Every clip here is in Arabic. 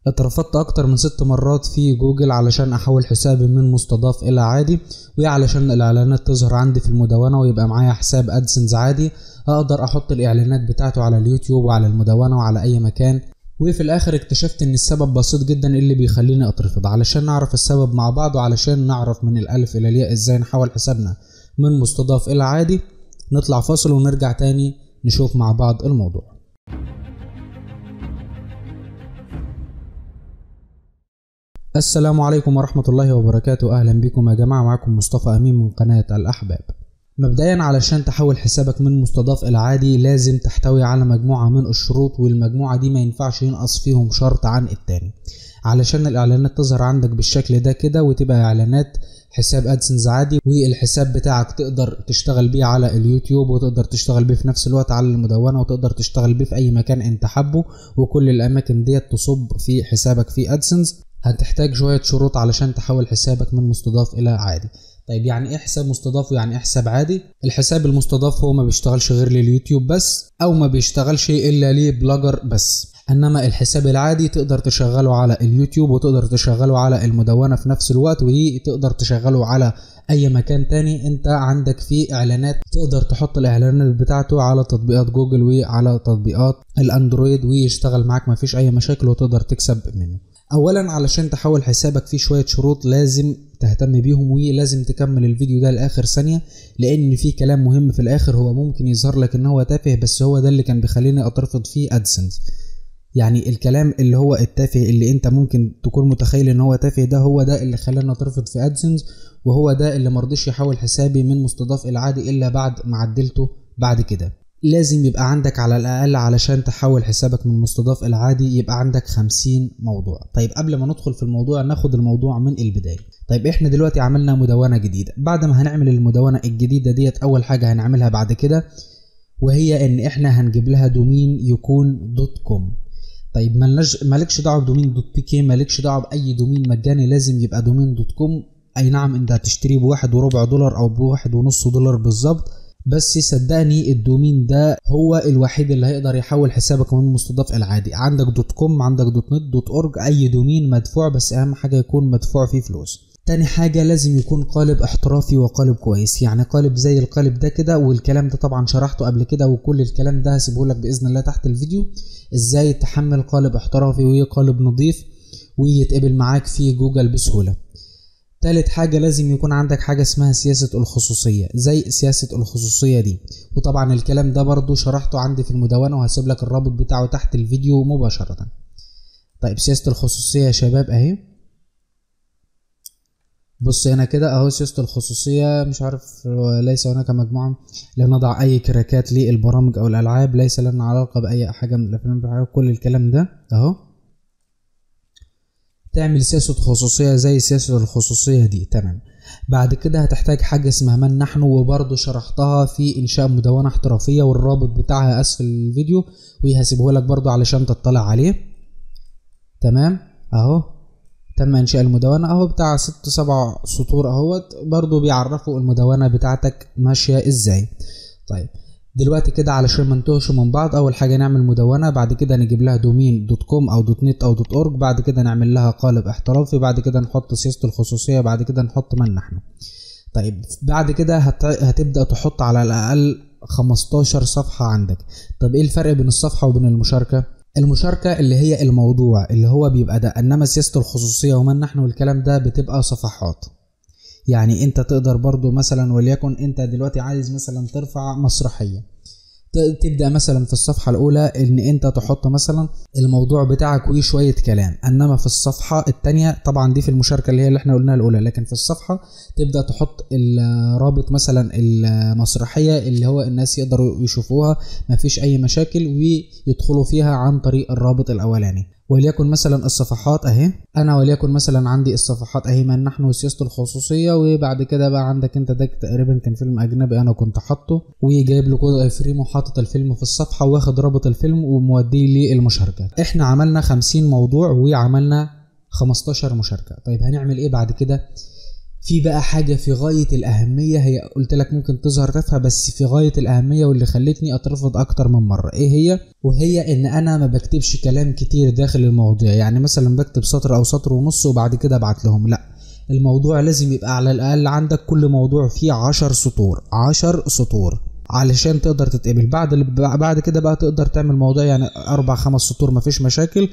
اترفضت اكتر من 6 مرات في جوجل علشان احول حسابي من مستضاف الى عادي، وعلشان الاعلانات تظهر عندي في المدونة ويبقى معايا حساب ادسنس عادي اقدر احط الاعلانات بتاعته على اليوتيوب وعلى المدونة وعلى اي مكان. وفي الاخر اكتشفت ان السبب بسيط جدا اللي بيخليني اترفض. علشان نعرف السبب مع بعض وعلشان نعرف من الالف الى الياء ازاي نحول حسابنا من مستضاف الى عادي، نطلع فاصل ونرجع تاني نشوف مع بعض الموضوع. السلام عليكم ورحمة الله وبركاته. اهلا بكم يا جماعة، معكم مصطفى امين من قناة الاحباب. مبدئيا علشان تحول حسابك من مستضاف الى عادي لازم تحتوي على مجموعة من الشروط، والمجموعة دي ما ينفعش ينقص فيهم شرط عن التاني علشان الاعلانات تظهر عندك بالشكل ده كده وتبقى اعلانات حساب ادسنس عادي، والحساب بتاعك تقدر تشتغل بيه على اليوتيوب وتقدر تشتغل بيه في نفس الوقت على المدونة وتقدر تشتغل بيه في اي مكان انت حبه، وكل الاماكن ديت تصب في حسابك في ادسنس. هتحتاج شوية شروط علشان تحول حسابك من مستضاف الى عادي. طيب يعني ايه حساب مستضاف ويعني ايه حساب عادي؟ الحساب المستضاف هو ما بيشتغلش غير لليوتيوب بس، او ما بيشتغلش الا لبلوجر بس. انما الحساب العادي تقدر تشغله على اليوتيوب وتقدر تشغله على المدونة في نفس الوقت، وتقدر تشغله على اي مكان تاني انت عندك فيه اعلانات. تقدر تحط الاعلانات بتاعته على تطبيقات جوجل وعلى تطبيقات الاندرويد ويشتغل معاك مفيش اي مشاكل وتقدر تكسب منه. اولا علشان تحول حسابك فيه شوية شروط لازم تهتم بيهم، ولازم تكمل الفيديو ده لاخر ثانية لان في كلام مهم في الاخر. هو ممكن يظهر لك ان هو تافه، بس هو ده اللي كان بيخليني اترفض فيه ادسنس. يعني الكلام اللي هو التافه اللي انت ممكن تكون متخيل ان هو تافه ده هو ده اللي خلاني اترفض في ادسنس، وهو ده اللي مرضيش يحول حسابي من مستضاف الى عادي الا بعد ما عدلته. بعد كده لازم يبقى عندك على الاقل علشان تحول حسابك من مستضاف الى عادي يبقى عندك 50 موضوع. طيب قبل ما ندخل في الموضوع ناخد الموضوع من البداية. طيب احنا دلوقتي عملنا مدونة جديدة. بعد ما هنعمل المدونة الجديدة ديت اول حاجة هنعملها بعد كده وهي ان احنا هنجيب لها دومين يكون .com. طيب مالكش دعوه بدومين .pk، مالكش دعوه باي دومين مجاني، لازم يبقى دومين .com. اي نعم انت هتشتريه ب$1.25 او ب$1.50 بالظبط، بس صدقني الدومين ده هو الوحيد اللي هيقدر يحول حسابك من مستضاف الى عادي. عندك .com، عندك .net، .org، اي دومين مدفوع، بس اهم حاجه يكون مدفوع فيه فلوس. تاني حاجة لازم يكون قالب احترافي وقالب كويس، يعني قالب زي القالب ده كده، والكلام ده طبعا شرحته قبل كده وكل الكلام ده هسيبهولك بإذن الله تحت الفيديو ازاي تحمل قالب احترافي وقالب نظيف ويتقبل معاك في جوجل بسهولة. تالت حاجة لازم يكون عندك حاجة اسمها سياسة الخصوصية زي سياسة الخصوصية دي، وطبعا الكلام ده برضو شرحته عندي في المدونة وهسيب لك الرابط بتاعه تحت الفيديو مباشرة. طيب سياسة الخصوصية يا شباب اهي، بص هنا كده اهو سياسة الخصوصية. مش عارف، ليس هناك مجموعة لنضع اي كراكات للبرامج او الالعاب، ليس لنا علاقة باي حاجة من الافلام، كل الكلام ده اهو. تعمل سياسة خصوصية زي سياسة الخصوصية دي، تمام. بعد كده هتحتاج حاجة اسمها من نحن، وبرضو شرحتها في انشاء مدونة احترافية والرابط بتاعها اسفل الفيديو وهسيبه لك برضو علشان تطلع عليه. تمام اهو تم انشاء المدونة اهو، بتاع 6-7 سطور اهوت، برضو بيعرفوا المدونة بتاعتك ماشية ازاي. طيب دلوقتي كده علشان ما نتوهش من بعض، اول حاجة نعمل مدونة، بعد كده نجيب لها دومين .com او .net او .org، بعد كده نعمل لها قالب احترافي، بعد كده نحط سياسة الخصوصية، بعد كده نحط من نحن. طيب بعد كده هتبدأ تحط على الاقل 15 صفحة عندك. طب ايه الفرق بين الصفحة وبين المشاركة؟ المشاركة اللي هي الموضوع اللي هو بيبقى ده، انما سياسة الخصوصية ومن نحن والكلام ده بتبقى صفحات. يعني انت تقدر برضو مثلا وليكن انت دلوقتي عايز مثلا ترفع مسرحية، تبدأ مثلا في الصفحة الأولى إن أنت تحط مثلا الموضوع بتاعك وشوية كلام، إنما في الصفحة التانية طبعا دي في المشاركة اللي هي اللي احنا قلناها الأولى، لكن في الصفحة تبدأ تحط الرابط مثلا المسرحية اللي هو الناس يقدروا يشوفوها مفيش أي مشاكل ويدخلوا فيها عن طريق الرابط الأولاني. وليكن مثلا الصفحات اهي، انا وليكن مثلا عندي الصفحات اهي من نحن وسياسة الخصوصية، وبعد كده بقى عندك انت ده تقريبا كان فيلم اجنبي انا كنت حاطه وجايب له كود فريم وحاطط الفيلم في الصفحة واخد رابط الفيلم وموديه للمشاركة. احنا عملنا 50 موضوع وعملنا 15 مشاركة. طيب هنعمل ايه بعد كده؟ في بقى حاجة في غاية الأهمية، هي قلت لك ممكن تظهر تافهة بس في غاية الأهمية واللي خلتني أترفض أكتر من مرة. إيه هي؟ وهي إن أنا ما بكتبش كلام كتير داخل المواضيع. يعني مثلا بكتب سطر أو سطر ونص وبعد كده أبعت لهم، لأ، الموضوع لازم يبقى على الأقل عندك كل موضوع فيه 10 سطور، 10 سطور علشان تقدر تتقبل. بعد كده بقى تقدر تعمل موضوع يعني 4-5 سطور مفيش مشاكل.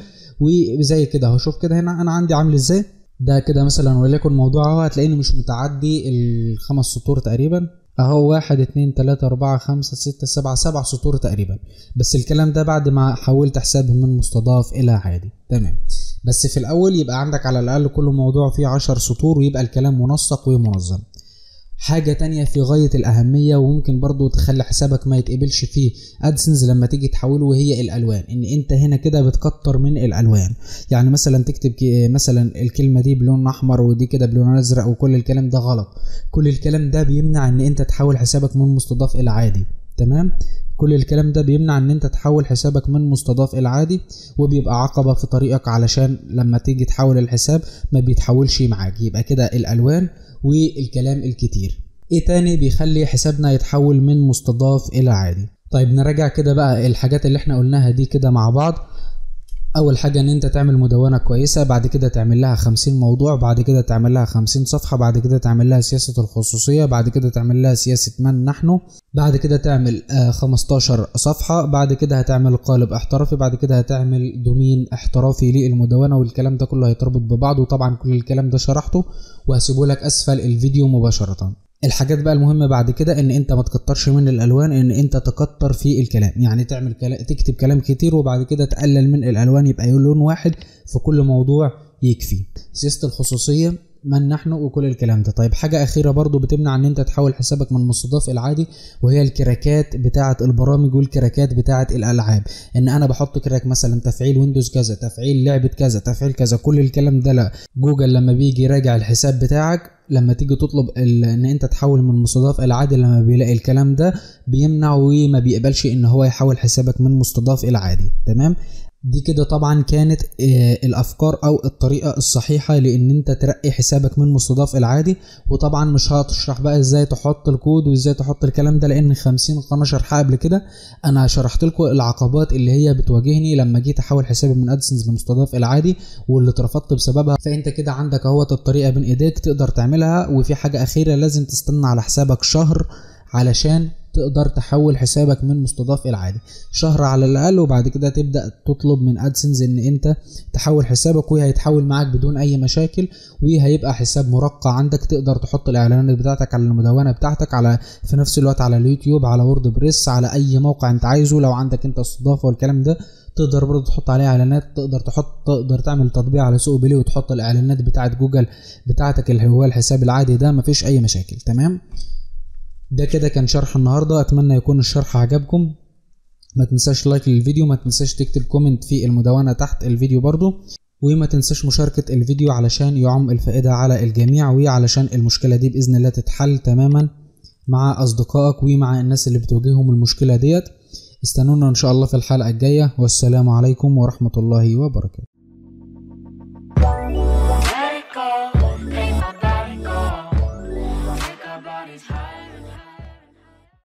وزي كده اهو، شوف كده هنا انا عندي عامل ازاي. ده كده مثلا وليكن موضوع اهو، هتلاقيني مش متعدي ال5 سطور تقريبا اهو، 1 2 3 4 5 6 7 سطور تقريبا. بس الكلام ده بعد ما حولت حسابي من مستضاف الى عادي. تمام. بس في الاول يبقى عندك على الاقل كل موضوع فيه 10 سطور ويبقى الكلام منسق ومنظم. حاجة تانية في غاية الأهمية وممكن برضو تخلي حسابك ما يتقبلش فيه ادسنس لما تيجي تحوله، وهي الألوان. إن أنت هنا كده بتكتر من الألوان. يعني مثلا تكتب مثلا الكلمة دي بلون أحمر ودي كده بلون أزرق، وكل الكلام ده غلط. كل الكلام ده بيمنع إن أنت تحول حسابك من مستضاف إلى عادي. تمام. كل الكلام ده بيمنع ان انت تحول حسابك من مستضاف الى عادي، وبيبقى عقبة في طريقك علشان لما تيجي تحول الحساب ما بيتحولش معاك. يبقى كده الالوان والكلام الكتير. ايه تاني بيخلي حسابنا يتحول من مستضاف الى عادي؟ طيب نراجع كده بقى الحاجات اللي احنا قلناها دي كده مع بعض. اول حاجة ان انت تعمل مدونة كويسة، بعد كده تعمل لها 50 موضوع، بعد كده تعمل لها 50 صفحة، بعد كده تعمل لها سياسة الخصوصية، بعد كده تعمل لها سياسة من نحن، بعد كده تعمل 15 صفحة، بعد كده هتعمل قالب احترافي، بعد كده هتعمل دومين احترافي للمدونة. والكلام ده كله هيتربط ببعض، وطبعا كل الكلام ده شرحته وهسيبه لك اسفل الفيديو مباشرة. الحاجات بقى المهمة بعد كده ان انت ما تكترش من الالوان، ان انت تكتر في الكلام. يعني تعمل تكتب كلام كتير وبعد كده تقلل من الالوان، يبقى لون واحد في كل موضوع يكفي. سياسة الخصوصية، من نحن، وكل الكلام ده. طيب حاجة أخيرة برضو بتمنع ان انت تحول حسابك من مستضاف العادي، وهي الكراكات بتاعة البرامج والكراكات بتاعة الألعاب. ان انا بحط كراك مثلا تفعيل ويندوز كذا، تفعيل لعبة كذا، تفعيل كذا، كل الكلام ده لا. جوجل لما بيجي يراجع الحساب بتاعك لما تيجي تطلب ان انت تحول من مستضاف الى عادي، لما بيلاقي الكلام ده بيمنع وما بيقبلش ان هو يحول حسابك من مستضاف الى عادي. تمام. دي كده طبعا كانت الافكار او الطريقة الصحيحة لان انت ترقي حسابك من مستضاف العادي. وطبعا مش هتشرح بقى ازاي تحط الكود وازاي تحط الكلام ده، لان 50 قناة شرحها قبل كده. انا شرحت لكم العقبات اللي هي بتواجهني لما جيت احول حسابي من ادسنس لمستضاف العادي واللي اترفضت بسببها. فانت كده عندك اهوت الطريقة بين ايديك تقدر تعملها. وفي حاجة اخيرة، لازم تستنى على حسابك شهر علشان تقدر تحول حسابك من مستضاف الى عادي، شهر على الاقل. وبعد كده تبدا تطلب من ادسنس ان انت تحول حسابك، وهيتحول معاك بدون اي مشاكل، وهيبقى حساب مرقع عندك. تقدر تحط الاعلانات بتاعتك على المدونه بتاعتك، على في نفس الوقت على اليوتيوب، على وورد بريس، على اي موقع انت عايزه. لو عندك انت استضافه والكلام ده تقدر برضه تحط عليه اعلانات. تقدر تعمل تطبيق على سوق بيلي وتحط الاعلانات بتاعت جوجل بتاعتك اللي هو الحساب العادي ده، مفيش اي مشاكل. تمام. ده كده كان شرح النهاردة. اتمنى يكون الشرح عجبكم. ما تنساش لايك للفيديو، ما تنساش تكتب كومنت في المدونة تحت الفيديو برضو، وما تنساش مشاركة الفيديو علشان يعم الفائدة على الجميع، وعلشان المشكلة دي بإذن الله تتحل تماما مع أصدقائك ومع الناس اللي بتواجههم المشكلة ديت. استنونا إن شاء الله في الحلقة الجاية، والسلام عليكم ورحمة الله وبركاته.